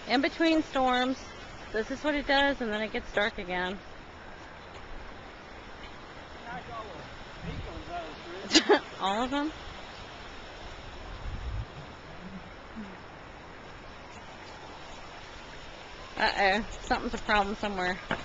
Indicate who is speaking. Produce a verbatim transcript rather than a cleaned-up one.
Speaker 1: In between storms, this is what it does, and then it gets dark again. All of them? Uh-oh, something's a problem somewhere.